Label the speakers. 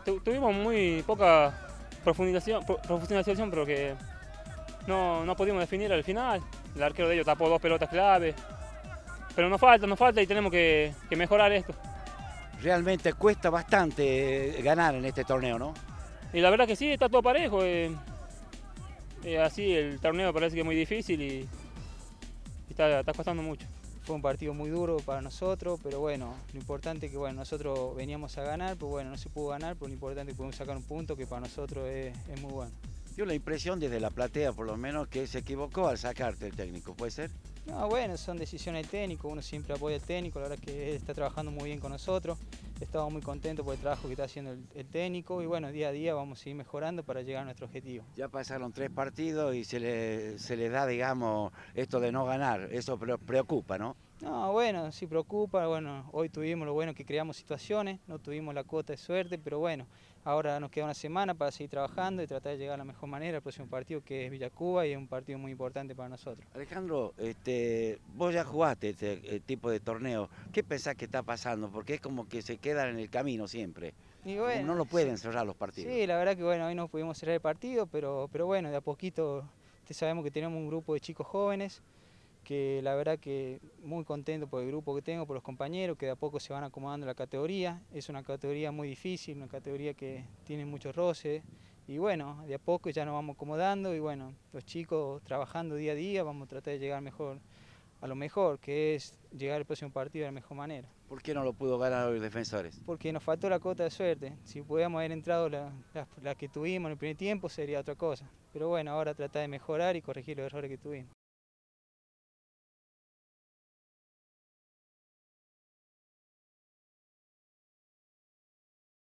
Speaker 1: tuvimos muy poca profundización, pero que no pudimos definir al final. El arquero de ellos tapó dos pelotas clave. Pero nos falta y tenemos que mejorar esto.
Speaker 2: Realmente cuesta bastante ganar en este torneo, ¿no?
Speaker 1: Y la verdad que sí, está todo parejo. Así el torneo parece que es muy difícil y está costando mucho.
Speaker 3: Fue un partido muy duro para nosotros, pero bueno, lo importante es que bueno, nosotros veníamos a ganar, pero bueno, no se pudo ganar, pero lo importante es que pudimos sacar un punto que para nosotros es muy bueno.
Speaker 2: Dio la impresión desde la platea, por lo menos, que se equivocó al sacarte el técnico, ¿puede ser?
Speaker 3: No, bueno, son decisiones del técnico, uno siempre apoya al técnico, la verdad que él está trabajando muy bien con nosotros, estamos muy contentos por el trabajo que está haciendo el técnico y bueno, día a día vamos a seguir mejorando para llegar a nuestro objetivo.
Speaker 2: Ya pasaron 3 partidos y se le da, digamos, esto de no ganar, eso preocupa, ¿no?
Speaker 3: No, bueno, sí preocupa, bueno, hoy tuvimos lo bueno que creamos situaciones, no tuvimos la cuota de suerte, pero bueno, ahora nos queda una semana para seguir trabajando y tratar de llegar a la mejor manera al próximo partido que es Villacuba y es un partido muy importante para nosotros.
Speaker 2: Alejandro, vos ya jugaste este tipo de torneo, ¿qué pensás que está pasando? Porque es como que se quedan en el camino siempre,
Speaker 3: Y bueno,
Speaker 2: no lo pueden cerrar los partidos.
Speaker 3: Sí, la verdad que bueno, hoy no pudimos cerrar el partido, pero bueno, de a poquito sabemos que tenemos un grupo de chicos jóvenes, que la verdad que muy contento por el grupo que tengo, por los compañeros, que de a poco se van acomodando a la categoría. Es una categoría muy difícil, una categoría que tiene muchos roces. Y bueno, de a poco ya nos vamos acomodando y bueno, los chicos trabajando día a día vamos a tratar de llegar mejor a lo mejor, que es llegar al próximo partido de la mejor manera.
Speaker 2: ¿Por qué no lo pudo ganar los defensores?
Speaker 3: Porque nos faltó la cuota de suerte. Si pudiéramos haber entrado la que tuvimos en el primer tiempo sería otra cosa. Pero bueno, ahora tratar de mejorar y corregir los errores que tuvimos.